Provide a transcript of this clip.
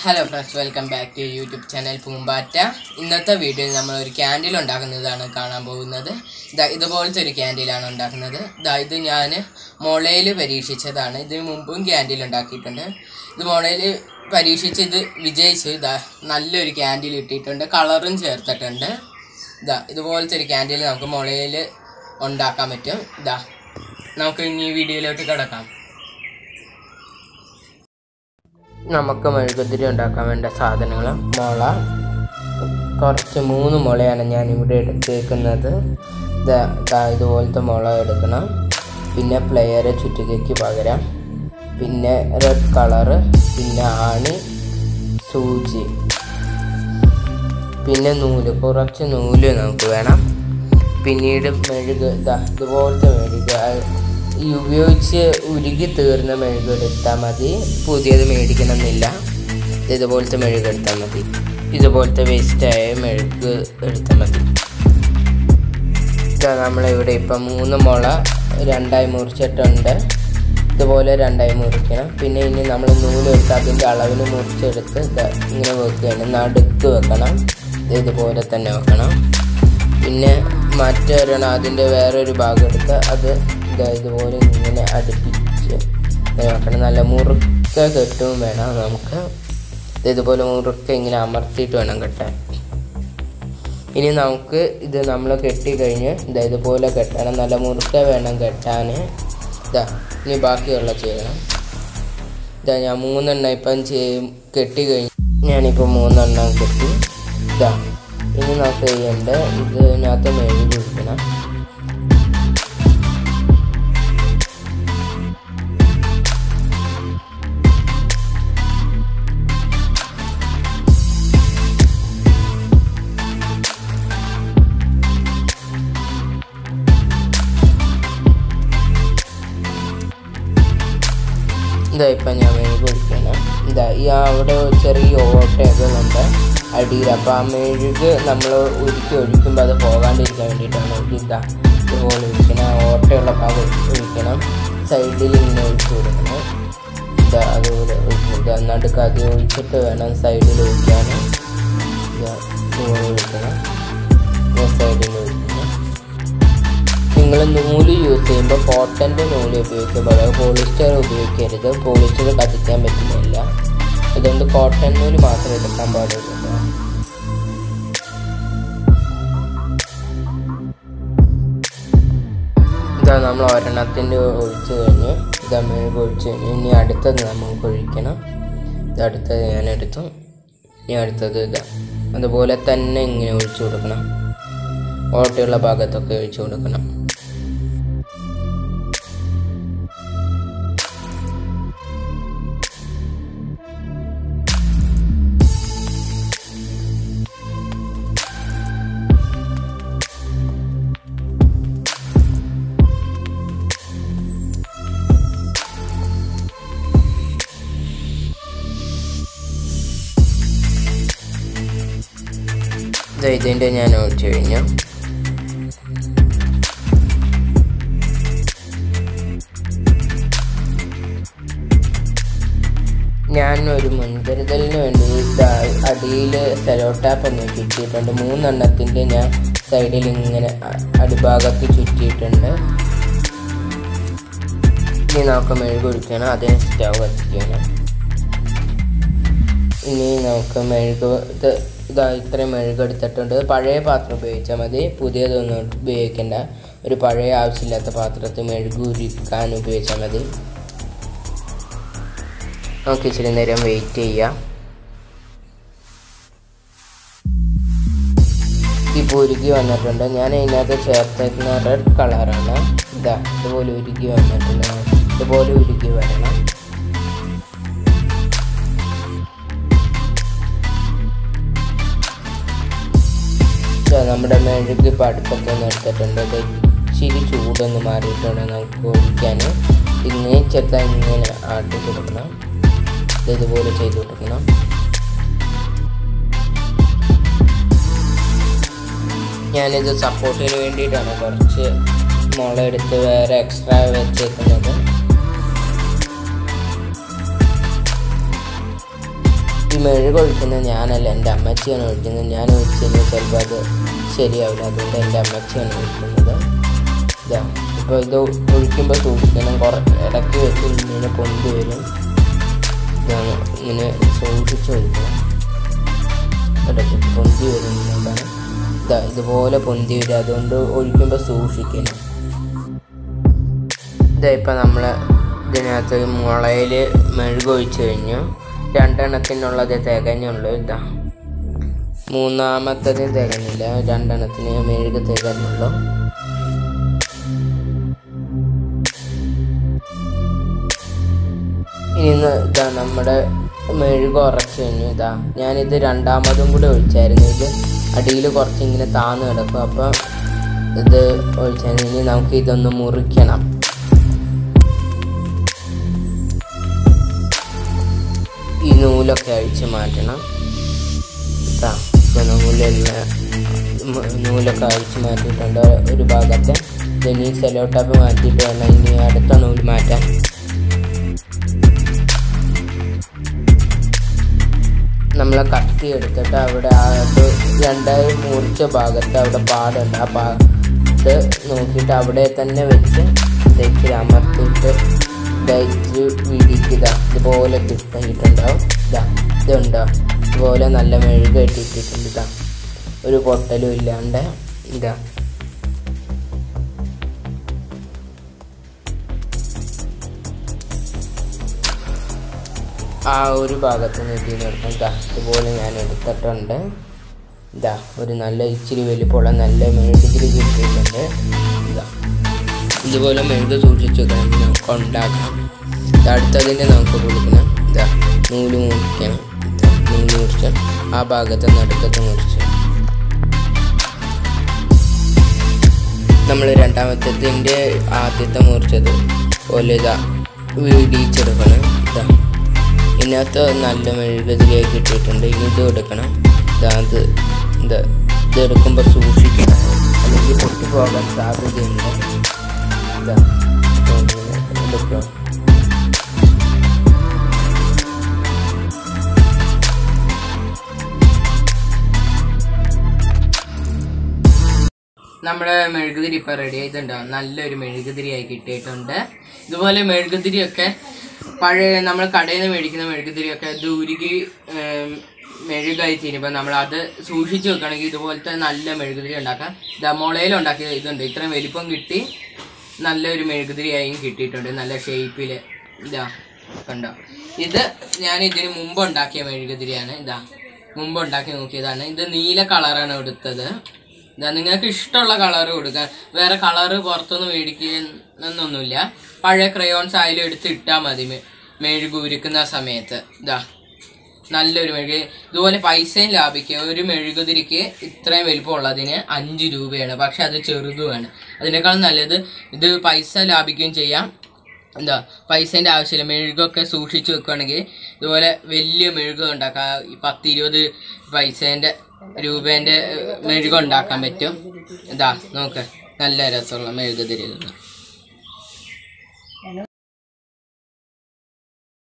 Hello friends, welcome back to YouTube channel Poombata. ഇന്നത്തെ വീഡിയോയിൽ നമ്മൾ ഒരു ക്യാൻഡിൽ ഉണ്ടാക്കുന്നതാണ് കാണാൻ പോകുന്നത്. ഇതുപോലത്തെ ഒരു ക്യാൻഡിലാണ് ഉണ്ടാക്കുന്നത്. ഇത് ഞാൻ മുളയിൽ പരീക്ഷിച്ചതാണ്. ഇതിനു മുമ്പും ക്യാൻഡിൽ ഉണ്ടാക്കിയിട്ടുണ്ട്. ഇത് മുളയിൽ പരീക്ഷിച്ച് ഇത് വിജയിച്ച് നല്ലൊരു ക്യാൻഡിൽ കിട്ടിയിട്ടുണ്ട്. കളറും ചേർത്തിട്ടുണ്ട്. ഇതുപോലത്തെ ഒരു ക്യാൻഡിൽ നമുക്ക് മുളയിൽ ഉണ്ടാക്കാൻ പറ്റും. നമുക്ക് ഇനി ഈ വീഡിയോയിലോട്ട് കിടക്കാം. നമുക്ക് മെഴുകുതിരി ഉണ്ടാക്കാൻ വേണ്ട സാധനങ്ങൾ മുള കുറച്ച് 3 മുളയാണ് ഞാനിവിടെ എടുത്തേക്കുന്നത്. ഇതുപോലത്തെ മുള എടുക്കണം. പിന്നെ പ്ലെയർ ചുറ്റികയ്ക്ക് പകരം, പിന്നെ റെഡ് കളറ്, പിന്നെ ആണി, സൂചി, പിന്നെ നൂല്, കുറച്ച് നൂല് നമുക്ക് വേണം. പിന്നീട് മെഴുക്, ഇതുപോലത്തെ മെഴുക് ഈ ഉപയോഗിച്ച് ഉരുകി തീർന്ന മെഴുകെടുത്താൽ മതി. പുതിയത് മേടിക്കണമെന്നില്ല. ഇതുപോലത്തെ മെഴുകെടുത്താൽ മതി. ഇതുപോലത്തെ വേസ്റ്റായ മെഴുക് എടുത്താൽ മതി. നമ്മളിവിടെ ഇപ്പം 3 മുള 2ആയി മുറിച്ചിട്ടുണ്ട്. ഇതുപോലെ 2ആയി മുറിക്കണം. പിന്നെ ഇനി നമ്മൾ നൂലെടുത്ത് അതിൻ്റെ അളവിന് മുറിച്ചെടുത്ത് ഇങ്ങനെ വെക്കുകയാണ്. നടുക്ക് വെക്കണം. ഇതുപോലെ തന്നെ വെക്കണം. പിന്നെ മറ്റൊരെണ്ണം അതിൻ്റെ വേറൊരു ഭാഗം എടുത്ത് അത് ഇതുപോലെ ഇങ്ങനെ അടുപ്പിച്ച് വെക്കണം. നല്ല മുറുക്ക കെട്ടും വേണം. നമുക്ക് ഇതുപോലെ മുറുക്ക ഇങ്ങനെ അമർത്തിയിട്ട് വേണം കെട്ടാൻ. ഇനി നമുക്ക് ഇത് നമ്മൾ കെട്ടിക്കഴിഞ്ഞ് ഇതുപോലെ കെട്ടണം. നല്ല മുറുക്ക വേണം കെട്ടാൻ. ഇനി ബാക്കിയുള്ള ചെയ്യണം. ഞാൻ 3 എണ്ണം ഇപ്പം കെട്ടി കഴിഞ്ഞ് ഞാനിപ്പോൾ 3 എണ്ണം കെട്ടി. ഇനി നമുക്ക് ചെയ്യേണ്ടത് ഇതിനകത്ത് മെഴുകി പിടിക്കണം. ഇപ്പം ഞാൻ മെഴുകി പിടിക്കണം. ഈ അവിടെ ചെറിയ ഓട്ടയൊക്കെ ഉണ്ട് അടിയിൽ. അപ്പോൾ ആ മെഴുക് നമ്മൾ ഒഴിക്കുമ്പോൾ അത് പോകാണ്ടിരിക്കാൻ വേണ്ടിയിട്ടാണ് ഇതുപോലെ ഒഴിക്കണം. ഓട്ടയുള്ള ഭാഗം ഒഴിക്കണം. സൈഡിൽ ഇങ്ങനെ ഒഴിച്ച് കൊടുക്കണം. അതുപോലെ നടുക്ക് അത് ഒഴിച്ചിട്ട് വേണം സൈഡിൽ ഒഴിക്കാൻ. ഇതുപോലെ ഒഴിക്കണം. സൈഡിൽ ഒഴിക്കണം. നിങ്ങൾ നൂല് യൂസ് ചെയ്യുമ്പോൾ കോട്ടൻ്റെ നൂല് ഉപയോഗിക്കുമ്പോൾ പോളിസ്റ്റർ ഉപയോഗിക്കരുത്. പോളിസ്റ്റർ കത്തിക്കാൻ പറ്റുന്നില്ല. അതുകൊണ്ട് കോട്ടൺ നൂല് മാത്രം എടുക്കാൻ പാടുള്ളൂ. നമ്മൾ ഒരെണ്ണത്തിൻ്റെ ഒഴിച്ച് കഴിഞ്ഞ് മെഴുക് ഒഴിച്ച് കഴിഞ്ഞ് ഇനി അടുത്തത് നമുക്ക് ഒഴിക്കണം. അടുത്തത് ഞാനെടുത്തു. ഇനി അടുത്തത് അതുപോലെ തന്നെ ഇങ്ങനെ ഒഴിച്ചു കൊടുക്കണം. ഓട്ടയുള്ള ഭാഗത്തൊക്കെ ഒഴിച്ചു കൊടുക്കണം. ഇതിൻ്റെ ഞാൻ ഒഴിച്ചു കഴിഞ്ഞു. ഞാൻ ഒരു മുൻകരുതലിന് വേണ്ടി അടിയിൽ സെലോ ടാപ്പ് ഒന്ന് ചുറ്റിയിട്ടുണ്ട്. 3 എണ്ണത്തിൻ്റെ ഞാൻ സൈഡിൽ ഇങ്ങനെ അടിഭാഗത്ത് ചുറ്റിയിട്ടുണ്ട്. ഇനി നമുക്ക് മെഴുക് ഒഴിക്കണം. അതിന് സ്റ്റവ് കത്തിക്കണം. ഇനി നമുക്ക് മെഴുക് ഇത്രയും മെഴുകെടുത്തിട്ടുണ്ട്. പഴയ പാത്രം ഉപയോഗിച്ചാൽ മതി. പുതിയതൊന്നും ഉപയോഗിക്കേണ്ട. ഒരു പഴയ ആവശ്യമില്ലാത്ത പാത്രത്തിൽ മെഴുക് ഉരുക്കാൻ ഉപയോഗിച്ചാൽ മതി. നമുക്ക് ഇച്ചിരി നേരം വെയിറ്റ് ചെയ്യാം. ഇപ്പോൾ ഉരുകി വന്നിട്ടുണ്ട്. ഞാൻ ഇതിനകത്ത് ചേർത്തേക്കുന്ന റെഡ് കളറാണ്. ഇതുപോലെ ഉരുകി വന്നിട്ടുണ്ട്. ഇതുപോലെ ഉരുകി വരണം. നമ്മുടെ മെഴുക് ഇപ്പോൾ അടുപ്പത്തൊന്ന് എടുത്തിട്ടുണ്ട്. ഇച്ചിരി ചൂടൊന്ന് മാറിയിട്ടുണ്ട് നമുക്ക് ഒഴിക്കാൻ. ഇങ്ങനെ ചെറുതായി ഇങ്ങനെ ആട്ടി കൊടുക്കണം. ഇതുപോലെ ചെയ്ത് കൊടുക്കണം. ഞാനിത് സപ്പോർട്ടിന് വേണ്ടിയിട്ടാണ് കുറച്ച് മുള എടുത്ത് വേറെ എക്സ്ട്രാ വെച്ചേക്കുന്നത്. മെഴുക് ഒഴിക്കുന്നത് ഞാനല്ല, എൻ്റെ അമ്മച്ചിയാണ് ഒഴിക്കുന്നത്. ഞാൻ ഒഴിച്ച് കഴിഞ്ഞാൽ ചിലപ്പോൾ അത് ശരിയാവില്ല, അതുകൊണ്ട് എൻ്റെ അമ്മച്ചിയാണ് ഒഴിക്കുന്നത്. ഇതാ ഇപ്പോൾ ഇത് ഒഴിക്കുമ്പോൾ സൂക്ഷിക്കണം, ഇടയ്ക്ക് വെച്ച് ഇങ്ങനെ പൊന്തി വരും. ഇതാണ് ഇങ്ങനെ സൂക്ഷിച്ച് ഒഴിക്കണം, ഇടയ്ക്ക് പൊന്തി വരുന്നതാണ്. ഇതാ ഇതുപോലെ പൊന്തി വരും, അതുകൊണ്ട് ഒഴിക്കുമ്പോൾ സൂക്ഷിക്കണം. ഇതാ ഇപ്പം നമ്മൾ ഇതിനകത്ത് മുളയിൽ മെഴുക് ഒഴിച്ച് കഴിഞ്ഞു. 2 എണ്ണത്തിനുള്ളത് തികഞ്ഞുള്ളൂ. ഇതാ മൂന്നാമത്തത് തികഞ്ഞില്ല, 2 എണ്ണത്തിന് മെഴുക് തികഞ്ഞുള്ളൂ. ഇനി ഇതാ നമ്മുടെ മെഴുക് ഉറച്ച് കഴിഞ്ഞു. ഇതാ ഞാനിത് 2ാമതും കൂടെ ഒഴിച്ചായിരുന്നു. ഇത് അടിയിൽ കുറച്ച് ഇങ്ങനെ താന്ന് കിടക്കും, അപ്പം ഇത് ഒഴിച്ചാൽ ഇനി നമുക്ക് ഇതൊന്ന് മുറിക്കണം. ഈ നൂലൊക്കെ അഴിച്ച് മാറ്റണം. ഇപ്പം നൂലൊക്കെ അഴിച്ച് മാറ്റിയിട്ടുണ്ട് ഒരു ഭാഗത്ത്. ഇനി സെലോ ടാപ്പ് മാറ്റിയിട്ട് വേണം ഇനി അടുത്ത നൂല് മാറ്റാൻ. നമ്മൾ കത്തി എടുത്തിട്ട് അവിടെ അത് 2ആയി മുറിച്ച ഭാഗത്ത് അവിടെ പാടുണ്ട്, ആ പാട് നോക്കിയിട്ട് അവിടെ തന്നെ വെച്ച് ഇച്ചിരി അമർത്തിയിട്ട് ഇച്ച് വീടിക്കുക. ഇതുപോലെ കിട്ടിയിട്ടുണ്ടാവും. ഇതുണ്ടോ, ഇതുപോലെ നല്ല മെഴുക് ഇട്ടിട്ടുണ്ട്. ഇതാ ഒരു പൊട്ടലും ഇല്ലാണ്ട്. ഇതാ ആ ഒരു ഭാഗത്ത് നിന്ന് ഇതിൽ എടുക്കാം. ഇതാ ഇതുപോലെ ഞാൻ എടുത്തിട്ടുണ്ട്. ഇതാ ഒരു നല്ല ഇച്ചിരി വലിപ്പമുള്ള നല്ല മെഴുകുതിരി കിട്ടിയിട്ടുണ്ട്. ഇതാ ഇതുപോലെ മെഴുക് സൂക്ഷിച്ച് വെക്കണം, നമുക്ക് ഉണ്ടാക്കാം. അടുത്തതിൻ്റെ നമുക്ക് കൊടുക്കണം. ഇതാ നൂല് മുറിക്കണം. നൂല് മുറിച്ച് ആ ഭാഗത്ത് നടുക്കത്ത് മുറിച്ച് നമ്മൾ 2ാമത്തതിൻ്റെ ആദ്യത്തെ മുറിച്ചത് പോലെ ഇതാ വീടിച്ചെടുക്കണം. ഇതാ ഇതിനകത്ത് നല്ല മെഴുകുതിരിയായി കിട്ടിയിട്ടുണ്ട്. ഇനി ഇത് എടുക്കണം. ഇത് എടുക്കുമ്പോൾ സൂക്ഷിക്കണം, അല്ലെങ്കിൽ പൊട്ടിപ്പോകാൻ സാധ്യതയുണ്ട്. ഇതാ എടുക്കുക. നമ്മുടെ മെഴുകുതിരി ഇപ്പോൾ റെഡി ആയിട്ടുണ്ടാവും. നല്ലൊരു മെഴുകുതിരിയായി കിട്ടിയിട്ടുണ്ട്. ഇതുപോലെ മെഴുകുതിരിയൊക്കെ പഴയ നമ്മൾ കടയിൽ നിന്ന് മേടിക്കുന്ന മെഴുകുതിരിയൊക്കെ ദൂരിക്ക് മെഴുകായി തീരുമ്പോൾ നമ്മളത് സൂക്ഷിച്ച് വെക്കുകയാണെങ്കിൽ ഇതുപോലത്തെ നല്ല മെഴുകുതിരി ഉണ്ടാക്കാം. മുളയിൽ ഉണ്ടാക്കിയ ഇതുണ്ട്, ഇത്രയും വലിപ്പം കിട്ടി നല്ലൊരു മെഴുകുതിരിയായും കിട്ടിയിട്ടുണ്ട്, നല്ല ഷേപ്പിൽ. ഇതാ കണ്ടോ, ഇത് ഞാൻ ഇതിന് മുമ്പ് ഉണ്ടാക്കിയ മെഴുകുതിരിയാണ്. ഇതാ മുമ്പ് ഉണ്ടാക്കി നോക്കിയതാണ്. ഇത് നീല കളറാണ് എടുത്തത്. ഇതാ നിങ്ങൾക്ക് ഇഷ്ടമുള്ള കളറ് കൊടുക്കാൻ, വേറെ കളറ് പുറത്തൊന്നും മേടിക്കുന്നൊന്നുമില്ല. പഴയ ക്രയോൺസ് ആയാലും എടുത്ത് ഇട്ടാൽ മതി മെഴുക് ഉരുക്കുന്ന സമയത്ത്. ഇതാ നല്ലൊരു മെഴുക്. ഇതുപോലെ പൈസയും ലാഭിക്കുക. ഒരു മെഴുകുതിരിക്ക് ഇത്രയും വലിപ്പമുള്ളതിന് 5 രൂപയാണ്, പക്ഷെ അത് ചെറുതുമാണ്. അതിനേക്കാളും നല്ലത് ഇത് പൈസ ലാഭിക്കുകയും ചെയ്യാം. എന്താ പൈസേൻ്റെ ആവശ്യമില്ല. മെഴുകൊക്കെ സൂക്ഷിച്ച് വെക്കുകയാണെങ്കിൽ ഇതുപോലെ വലിയ മെഴുക് ഉണ്ടാക്കാം. 10-20 പൈസേൻ്റെ രൂപേൻ്റെ മെഴുകുണ്ടാക്കാൻ പറ്റും. ഇതാ നോക്ക്, നല്ല രസമുള്ള മെഴുകുതിരി.